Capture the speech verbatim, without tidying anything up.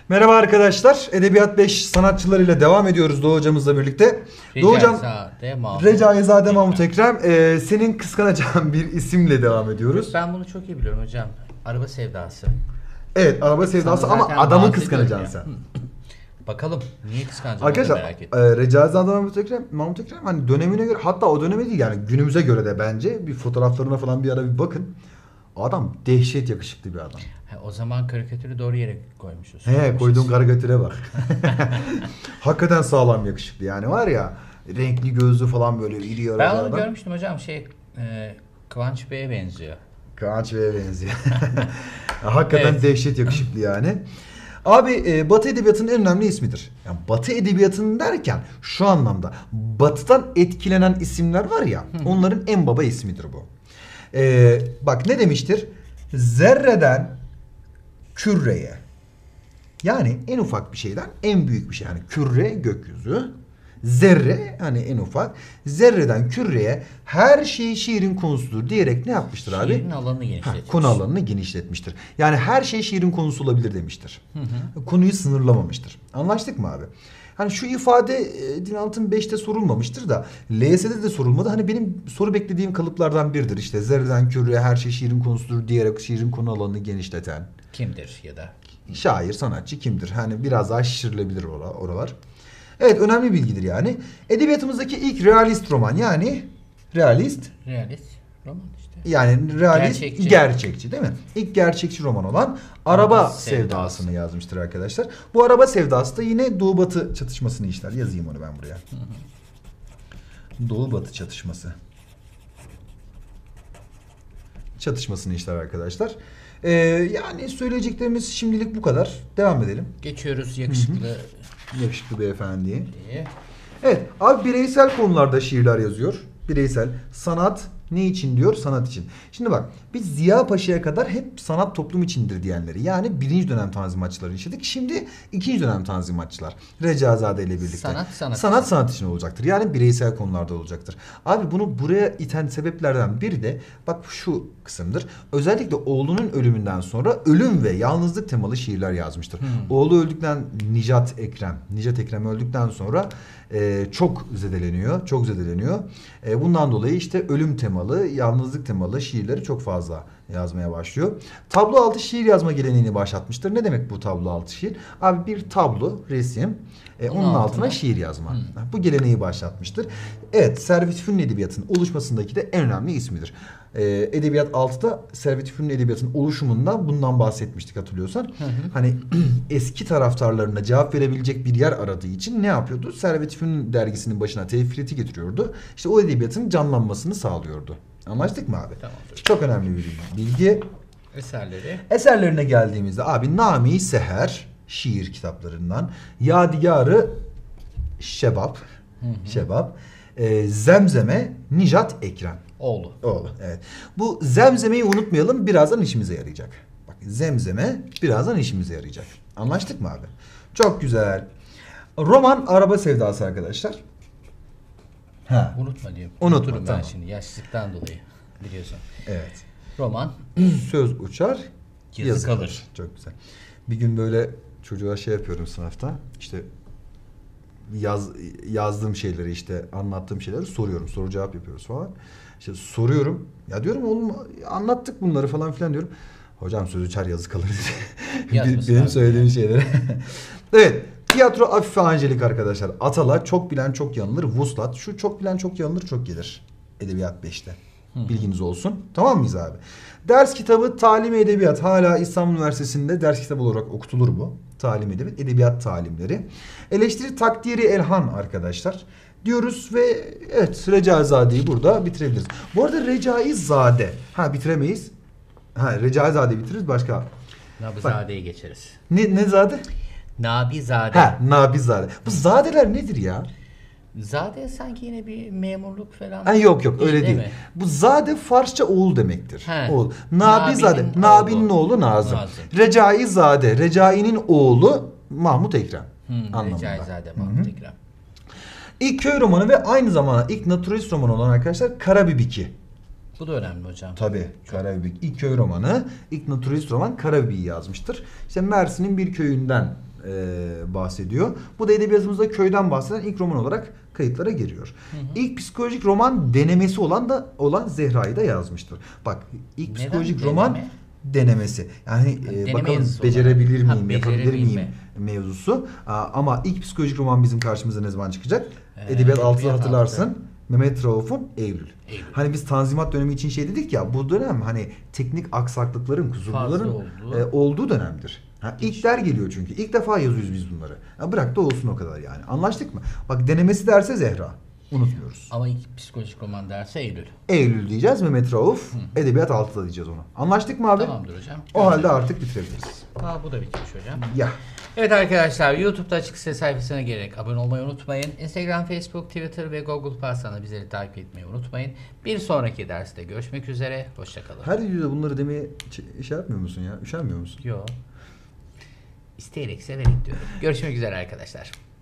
Merhaba arkadaşlar. Edebiyat beş sanatçılarıyla devam ediyoruz Doğu hocamızla birlikte. Doğu hocam, Recaizade Mahmut Ekrem. Ee, senin kıskanacağın bir isimle devam ediyoruz. Ben bunu çok iyi biliyorum hocam. Araba sevdası. Evet, araba sevdası ama adamı kıskanacaksın sen. Bakalım niye kıskanacağım arkadaşlar, merak ettim. E, Recaizade Mahmut Ekrem, Mahmut Ekrem hani dönemine göre, hatta o döneme değil yani günümüze göre de bence bir fotoğraflarına falan bir ara bir bakın. Adam dehşet yakışıklı bir adam. He, o zaman karikatürü doğru yere koymuşuz. He, koyduğum karikatüre bak. Hakikaten sağlam yakışıklı yani, var ya, renkli gözlü falan böyle iri yarı Ben onu adam. görmüştüm hocam, şey e, Kıvanç Bey'e benziyor. Kıvanç Bey'e benziyor. Hakikaten evet. Dehşet yakışıklı yani. Abi e, Batı Edebiyatı'nın en önemli ismidir. Yani Batı Edebiyatı'nın derken şu anlamda Batı'dan etkilenen isimler var ya, onların en baba ismidir bu. E, bak ne demiştir? Zerreden küreye. Yani en ufak bir şeyden en büyük bir şey. Yani küre gökyüzü. Zerre hani en ufak. Zerreden küreye her şey şiirin konusudur diyerek ne yapmıştır abi? Şiirin alanını genişletmiş. Ha, konu alanını genişletmiştir. Yani her şey şiirin konusu olabilir demiştir. Hı hı. Konuyu sınırlamamıştır. Anlaştık mı abi? Hani şu ifade e, Dinalt'ın beşte sorulmamıştır da L Y S'de de sorulmadı. Hani benim soru beklediğim kalıplardan biridir. İşte zerreden küreye her şey şiirin konusudur diyerek şiirin konu alanını genişleten. Kimdir ya da? Şair, sanatçı kimdir? Hani biraz daha şişirilebilir oralar. Evet, önemli bilgidir yani. Edebiyatımızdaki ilk realist roman, yani realist. Realist roman işte. Yani realist, gerçekçi, gerçekçi değil mi? İlk gerçekçi roman olan Araba, Araba Sevdası'nı sevdası. yazmıştır arkadaşlar. Bu Araba Sevdası da yine Doğu Batı çatışmasını işler. Yazayım onu ben buraya. Hı hı. Doğu Batı çatışması. Çatışmasını işler arkadaşlar. Ee, yani söyleyeceklerimiz şimdilik bu kadar. Devam edelim. Geçiyoruz yakışıklı. Hı hı. Yakışıklı beyefendiye. Evet, abi bireysel konularda şiirler yazıyor. Bireysel. Sanat ne için diyor? Sanat için. Şimdi bak, biz Ziya Paşa'ya kadar hep sanat toplum içindir diyenleri, yani birinci dönem tanzimatçıları işledik. Şimdi ikinci dönem tanzimatçılar. Recaizade ile birlikte. Sanat sanat, sanat için. sanat için olacaktır. Yani bireysel konularda olacaktır. Abi bunu buraya iten sebeplerden biri de bak şu kısımdır. Özellikle oğlunun ölümünden sonra ölüm ve yalnızlık temalı şiirler yazmıştır. Hmm. Oğlu öldükten Nicat Ekrem, Nicat Ekrem öldükten sonra e, çok zedeleniyor. Çok zedeleniyor. E, bundan dolayı işte ölüm temalı, yalnızlık temalı şiirleri çok fazla yazmaya başlıyor. Tablo altı şiir yazma geleneğini başlatmıştır. Ne demek bu tablo altı şiir? Abi bir tablo, resim, e, onun altına, altına şiir yazma. Hmm. Bu geleneği başlatmıştır. Evet, Servet-i Fünun Edebiyatı'nın oluşmasındaki de en önemli ismidir. Ee, Edebiyat altıda Servet-i Fünun Edebiyatı'nın oluşumundan bundan bahsetmiştik, hatırlıyorsan. Hı hı. Hani eski taraftarlarına cevap verebilecek bir yer aradığı için ne yapıyordu? Servet-i Fünun dergisinin başına tevfireti getiriyordu. İşte o edebiyatın canlanmasını sağlıyordu. Anlaştık mı abi? Tamamdır. Çok önemli bir bilgi. Eserleri. Eserlerine geldiğimizde abi Nami Seher şiir kitaplarından, Yadigarı Şebap, hı hı. Şebap, e, Zemzeme Nicat Ekrem. Oğlu. Oğlu, evet. Bu Zemzeme'yi unutmayalım, birazdan işimize yarayacak. Bak, Zemzeme birazdan işimize yarayacak. Anlaştık mı abi? Çok güzel. Roman Araba Sevdası arkadaşlar. Ha. Unutma diyeyim. Unutma, Unuturum tamam. ben şimdi yaşsızlıktan dolayı, biliyorsun. Evet. Roman. Söz uçar, yazı, yazı kalır. kalır. Çok güzel. Bir gün böyle çocuğa şey yapıyorum sınıfta. İşte yaz yazdığım şeyleri, işte anlattığım şeyleri soruyorum. Soru cevap yapıyoruz falan. İşte soruyorum. Ya diyorum oğlum anlattık bunları falan filan diyorum. Hocam söz uçar yazı kalır. Benim söylediğim şeyleri. Evet. Tiyatro Afife Angelik arkadaşlar. Atala çok bilen çok yanılır. Vuslat. Şu çok bilen çok yanılır çok gelir. Edebiyat beşte. Hı. Bilginiz olsun. Tamam mıyız abi? Ders kitabı Talim-i Edebiyat. Hala İstanbul Üniversitesi'nde ders kitabı olarak okutulur bu. Talim Edebiyat. Edebiyat talimleri. Eleştiri Takdiri Elhan arkadaşlar. Diyoruz ve evet, Recaizade'yi burada bitirebiliriz. Bu arada Recaizade. Ha, bitiremeyiz. Ha, Recaizade'yi bitiririz, başka. Nabizade'yi geçeriz. Ne, ne zade? Nabizade. Ha, Nabizade. Bu zadeler nedir ya? Zade sanki yine bir memurluk falan. Ha, yok yok öyle değil. değil. Bu zade Farsça oğul demektir. He. Oğul. Nabizade. Nabi'nin Nabi'nin oğlu, oğlu Nazım. Nazım. Recaizade. Recai'nin oğlu Mahmut Ekrem. Hmm, anlamında. Recaizade Mahmut Hı-hı. Ekrem. İlk köy romanı ve aynı zamanda ilk naturalist romanı olan arkadaşlar Karabibiki. Bu da önemli hocam. Tabii. Karabibik. İlk köy romanı, ilk naturalist roman Karabibik'i yazmıştır. İşte Mersin'in bir köyünden e, bahsediyor. Bu da edebiyatımızda köyden bahseden ilk roman olarak kayıtlara giriyor. Hı hı. İlk psikolojik roman denemesi olan da olan Zehra'yı da yazmıştır. Bak ilk Neden psikolojik deneme? roman denemesi. Yani e, Deneme bakalım yazısı becerebilir olarak. miyim, Ha, yapabilir becerebilme. miyim mevzusu. Aa, ama ilk psikolojik roman bizim karşımıza ne zaman çıkacak? Ee, Edebiyat altıda Edebiyat hatırlarsın. altı. Mehmet Rauf'un Eylül. Eylül. Hani biz Tanzimat dönemi için şey dedik ya, bu dönem hani teknik aksaklıkların, kusurluların olduğu. e, olduğu dönemdir. Ha, ilkler geliyor çünkü. İlk defa yazıyoruz biz bunları. Ha, bırak da olsun o kadar yani. Anlaştık mı? Bak denemesi derse Zehra. Unutmuyoruz. Ama ilk psikolojik roman derse Eylül. Eylül diyeceğiz, Mehmet Rauf. Hı. Edebiyat altıda diyeceğiz onu. Anlaştık mı abi? Tamamdır hocam. O halde artık bitirebiliriz. Aa, bu da bitmiş hocam. Ya. Evet arkadaşlar, YouTube'da Açık Ses sayfasına gelerek abone olmayı unutmayın. Instagram, Facebook, Twitter ve Google Plus'tan bizleri takip etmeyi unutmayın. Bir sonraki derste görüşmek üzere. Hoşçakalın. Her videoda bunları demeye ç- şey yapmıyor musun ya? Üşenmiyor musun? Yok. İsteyerek, severek diyorum. Görüşmek üzere arkadaşlar.